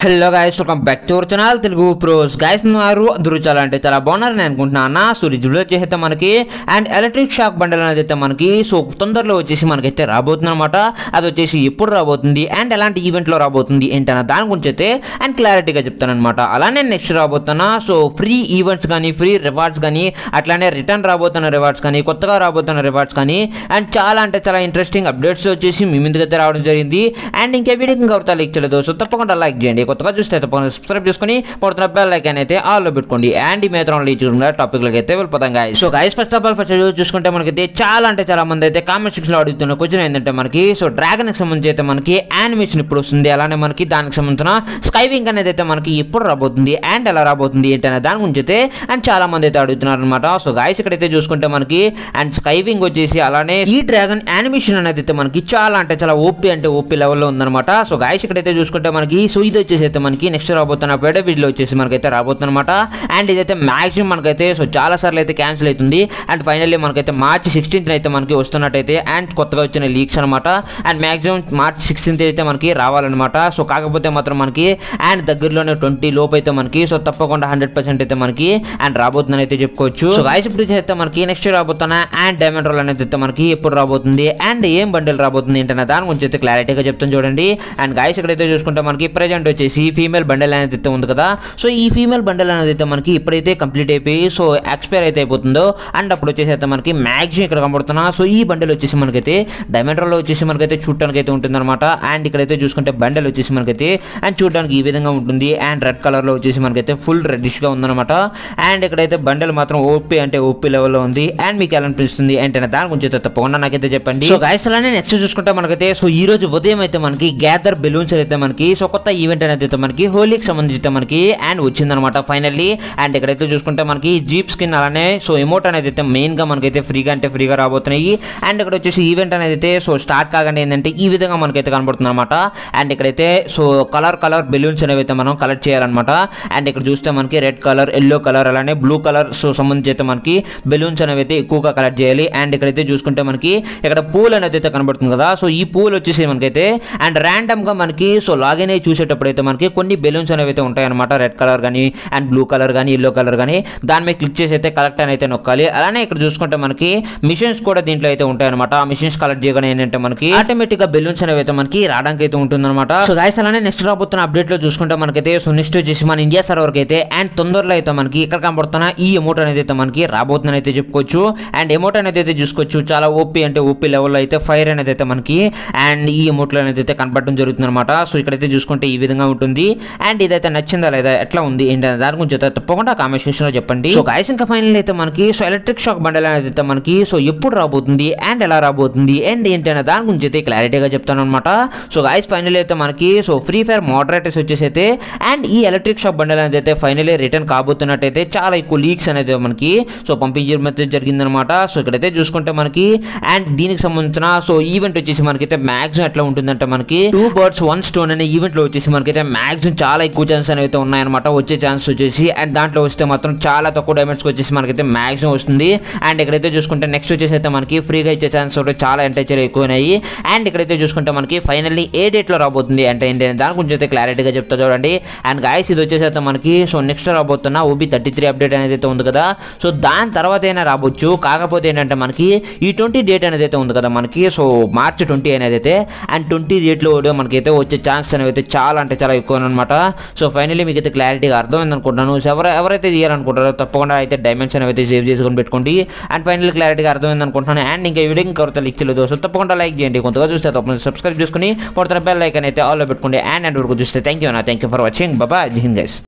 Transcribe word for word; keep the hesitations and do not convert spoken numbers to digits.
Hello guys, welcome back to our channel Telugu pros. Guys ఉన్నారు అందరూ చాలా అంటే చాలా బాగున్నారు నేను అనుకుంటున్నా. సో రిజులో వచ్చేసి మనకి అండ్ ఎలక్ట్రిక్ షాక్ బండల్ అనేది అయితే మనకి సో తొందరలో వచ్చేసి మనకైతే రాబోతుంది అనమాట. అది వచ్చేసి ఎప్పుడు రాబోతుంది అండ్ ఎలాంటి ఈవెంట్లో రాబోతుంది ఏంటన్న దాని గురించి అయితే అండ్ క్లారిటీగా చెప్తాను అనమాట. అలానే నెక్స్ట్ రాబోతున్నా సో ఫ్రీ ఈవెంట్స్ కానీ ఫ్రీ రివార్డ్స్ కానీ అట్లానే రిటర్న్ రాబోతున్న రివార్డ్స్ కానీ కొత్తగా రాబోతున్న రివార్డ్స్ కానీ అండ్ చాలా అంటే చాలా ఇంట్రెస్టింగ్ అప్డేట్స్ వచ్చేసి మీ ముందుకైతే రావడం జరిగింది. అండ్ ఇంకా వీడియోకి ఇంకా ఎవరితో లైక్ చేయలేదు సో తప్పకుండా లైక్ చేయండి. కొత్తగా చూస్తే తప్పకుండా సబ్స్క్రైబ్ చేసుకుని పడుతున్న బెల్ ఐకాన్ అయితే ఆల్లో పెట్టుకోండి. అండ్ ఈ మేత్రం లీచుకున్న టాపిక్లకి అయితే వెళ్ళిపోతాం guys. So guys first of all first చూసుకుంటే మనకైతే చాలా అంటే చాలా మంది అయితే కామెంట్ సెక్షన్ లో అడుగుతున్న క్వశ్చన్ ఏంటంటే మనకి సో డ్రాగన్ కి సంబంధించి అయితే మనకి యానిమేషన్ ఇప్పుడు వస్తుంది, అలానే మనకి దానికి సంబంధించిన స్కైవింగ్ అనేది అయితే మనకి ఎప్పుడు రాబోతుంది అండ్ ఎలా రాబోతుంది ఏంటనే దాని గురించి అయితే అండ్ చాలా మంది అయితే అడుగుతున్నారు అనమాట. సో గైస్ ఇక్కడైతే చూసుకుంటే మనకి అండ్ స్కైవింగ్ వచ్చేసి అలానే ఈ డ్రాగన్ యానిమేషన్ అనేది అయితే మనకి చాలా అంటే చాలా ఓపీ అంటే ఓపీ లెవెల్లో ఉందన్నమాట. సో గైస్ ఇక్కడైతే చూసుకుంటే మనకి సో ఇది వచ్చేసి అయితే మనకి నెక్స్ట్ రాబోతున్న వేరే వీడియో వచ్చేసి మనకైతే రాబోతుంది అనమాట. అండ్ ఇదైతే మాక్సిమం మనకైతే సో చాలా సార్లు అయితే క్యాన్సిల్ అవుతుంది అండ్ ఫైనల్లీ మనకైతే మార్చ్ సిక్స్టీన్త్ అయితే మనకి వస్తున్నట్టయితే అండ్ కొత్తగా వచ్చిన లీక్స్ అనమాట. అండ్ మాక్సిమం మార్చ్ సిక్స్టీన్త్ అయితే మనకి రావాలన్నమాట. సో కాకపోతే మాత్రం మనకి అండ్ దగ్గరలోనే ట్వంటీ లోపు అయితే మనకి సో తప్పకుండా హండ్రెడ్ పర్సెంట్ అయితే మనకి అండ్ రాబోతుందని అయితే చెప్పుకోవచ్చు. సో గైస్ ఇప్పుడు అయితే మనకి నెక్స్ట్ రాబోతున్న అండ్ డైమండ్ రోల్ అనేది అయితే మనకి ఎప్పుడు రాబోతుంది అండ్ ఏం బండిల్ రాబోతుంది ఏంటనే దాని గురించి అయితే క్లారిటీగా చెప్తాను చూడండి. అండ్ గైస్ ఇక్కడైతే చూసుకుంటే మనకి ప్రెజెంట్ వచ్చేసి ఫీమేల్ బండిల్ అనేది అయితే ఉంది కదా. సో ఈ ఫీమేల్ బండిల్ అనేది అయితే మనకి ఇప్పుడైతే కంప్లీట్ అయిపోయి సో ఎక్స్పైర్ అయితే అయిపోతుందో అండ్ అప్పుడు వచ్చేసి అయితే మనకి మ్యాక్సిమం ఇక్కడ కనబడుతున్నా సో ఈ బండిల్ వచ్చేసి మనకైతే డైమండ్ రోల్ వచ్చేసి మనకైతే చూడడానికి అయితే ఉంటుంది అనమాట. అండ్ ఇక్కడైతే చూసుకుంటే బండిల్ వచ్చేసి మనకైతే అండ్ చూడడానికి ఈ విధంగా ఉంటుంది అండ్ రెడ్ కలర్ లో వచ్చేసి మనకైతే ఫుల్ రెడ్డిష్ గా ఉందన్నమాట. అండ్ ఇక్కడైతే బండిల్ మాత్రం ఓపీ అంటే ఓపీ లెవెల్లో ఉంది. అండ్ మీకు ఎలా అనిపిస్తుంది ఏంటంటే దాని గురించి అయితే తప్పకుండా నాకైతే చెప్పండి. సో గైస్ అలానే నెక్స్ట్ చూసుకుంటే మనకైతే సో ఈ రోజు ఉదయం అయితే మనకి గ్యాదర్ బెలూన్స్ అయితే మనకి సో కొత్త ఈవెంట్ అనేది అయితే మనకి హోలీకి సంబంధించి మనకి అండ్ వచ్చిందనమాట ఫైనల్లీ. అండ్ ఇక్కడైతే చూసుకుంటే మనకి జీప్ స్కిన్ అలానే సో ఎమోట్ అనేది అయితే మెయిన్ గా మనకైతే ఫ్రీగా అంటే ఫ్రీగా రాబోతున్నాయి. అండ్ ఇక్కడ వచ్చేసి ఈవెంట్ అనేది అయితే సో స్టార్ట్ కాగానే ఏంటంటే ఈ విధంగా మనకైతే కనబడుతుంది అనమాట. అండ్ ఇక్కడైతే సో కలర్ కలర్ బెలూన్స్ అనేవి అయితే మనం కలెక్ట్ చేయాలన్నమాట. అండ్ ఇక్కడ చూస్తే మనకి రెడ్ కలర్ ఎల్లో కలర్ అలానే బ్లూ కలర్ సో సంబంధించి అయితే మనకి బెలూన్స్ అనేవి అయితే ఎక్కువగా కలెక్ట్ చేయాలి. అండ్ ఇక్కడైతే చూసుకుంటే మనకి ఇక్కడ పూల్ అనేది అయితే కనబడుతుంది కదా. సో ఈ పూల్ వచ్చేసి మనకైతే అండ్ ర్యాండమ్ గా మనకి సో లాగిన్ అయ్యి చూసేటప్పుడు అయితే మనకి కొన్ని బెలూన్స్ అనేవి అయితే ఉంటాయి అనమాట. రెడ్ కలర్ కానీ అండ్ బ్లూ కలర్ కానీ ఎల్లో కలర్ కానీ దాని మీద క్లిక్ చేసి అయితే కలెక్ట్ అని అయితే నొక్కాలి. అలానే ఇక్కడ చూసుకుంటే మనకి మిషన్స్ కూడా దీంట్లో అయితే ఉంటాయి అనమాట. ఆ మిషన్స్ కలెక్ట్ చేయగానే ఏంటంటే మనకి ఆటోమేటిక్ గా బెలూన్స్ అనేవి అయితే మనకి రావడానికి అయితే ఉంటుంది అనమాట. సో గైస్ అలానే నెక్స్ట్ రాబోతున్న అప్డేట్ లో చూసుకుంటే మనకైతే సో నెక్స్ట్ వచ్చేసి మన ఇండియా సర్వర్ అయితే అండ్ తొందరలో అయితే మనకి ఇక్కడ కనబడుతున్న ఈ ఎమోట్ అనేది అయితే మనకి రాబోతుందని అయితే చెప్పుకోవచ్చు. అండ్ ఎమోట్ అనేది అయితే చూసుకోవచ్చు చాలా ఓపీ అంటే ఓపీ లెవెల్లో అయితే ఫైర్ అనేది అయితే మనకి అండ్ ఈ ఎమోట్ లో అనేది అయితే కనబడడం జరుగుతుంది అనమాట. సో ఇక్కడైతే చూసుకుంటే ఈ విధంగా ఉంటుంది. అండ్ ఇదైతే నచ్చిందా లేదా ఎట్లా ఉంది ఏంటంటే దాని గురించి అయితే తప్పకుండా కామెంట్ సెక్షన్ లో చెప్పండి. సో గైస్ ఇంకా ఫైనల్ అయితే మనకి సో ఎలక్ట్రిక్ షాక్ బండల్ అనేది అయితే మనకి సో ఎప్పుడు రాబోతుంది అండ్ ఎలా రాబోతుంది అండ్ ఏంటి అనే దాని గురించి అయితే క్లారిటీగా చెప్తాను అనమాట. సో గైస్ ఫైనల్ అయితే మనకి సో ఫ్రీ ఫైర్ మోడరేటర్స్ వచ్చేసి అయితే అండ్ ఈ ఎలక్ట్రిక్ షాక్ బండల్ అనేది అయితే ఫైనలీ రిటర్న్ కాబోతున్నట్టయితే చాలా ఎక్కువ లీక్స్ అనేది మనకి సో పంపించడం జరిగిందనమాట. సో ఇక్కడైతే చూసుకుంటే మనకి అండ్ దీనికి సంబంధించిన సో ఈవెంట్ వచ్చేసి మనకైతే మ్యాక్సిమం ఎట్లా ఉంటుందంటే మనకి టూ బర్డ్స్ వన్ స్టోన్ అనే ఈవెంట్ లో వచ్చేసి మనకైతే మ్యాక్సిమం చాలా ఎక్కువ ఛాన్స్ అనేవి ఉన్నాయన్నమాట వచ్చే ఛాన్స్ వచ్చేసి. అండ్ దాంట్లో వస్తే మాత్రం చాలా తక్కువ డైమండ్స్కి వచ్చేసి మనకైతే మ్యాక్సిమం వస్తుంది. అండ్ ఇక్కడైతే చూసుకుంటే నెక్స్ట్ వచ్చేసి అయితే మనకి ఫ్రీగా ఇచ్చే ఛాన్స్ కూడా చాలా అంటే చాలా ఎక్కువ ఉన్నాయి. అండ్ ఇక్కడైతే చూసుకుంటే మనకి ఫైనల్లీ ఏ డేట్లో రాబోతుంది అంటే ఏంటి దాని గురించి అయితే క్లారిటీగా చెప్తా చూడండి. అండ్ గాయస్ ఇది వచ్చేసి అయితే మనకి సో నెక్స్ట్ రాబోతున్న ఓబీ థర్టీ త్రీ అప్డేట్ అనేది అయితే ఉంది కదా. సో దాని తర్వాత అయినా రాబోచ్చు. కాకపోతే ఏంటంటే మనకి ఈ ట్వంటీ డేట్ అనేది అయితే ఉంది కదా మనకి సో మార్చ్ ట్వంటీ అనేది అయితే అండ్ ట్వంటీ డేట్లో మనకైతే వచ్చే ఛాన్స్ అనేవి అయితే చాలా అంటే చాలా ఎక్కువ అనమాట. సో ఫైనల్లీ మీకు అయితే క్లారిటీగా అర్థమైంది అనుకుంటాను. సో ఎవరు ఎవరైతే తీయాలనుకుంటారో తప్పకుండా అయితే డైమెన్షన్ అయితే సేవ్ చేసుకొని పెట్టుకోండి. అండ్ ఫైనల్ క్లారిటీగా అర్థమైంది అనుకుంటున్నాను. అండ్ ఇంకా వీడియో ఇంకొకరితో లిక్ చేయలేదు సో తప్పకుండా లైక్ చేయండి. కొంతగా చూస్తే తప్పకుండా సబ్స్క్రైబ్ చేసుకుని పడుతున్న బెల్ ఐకాన్ అయితే ఆల్లో పెట్టుకోండి. అండ్ అండ్ వరకు చూస్తే థ్యాంక్ యూ అన్న థ్యాంక్ యూ ఫర్ వాచింగ్ బాబా జై హింద్ గైస్.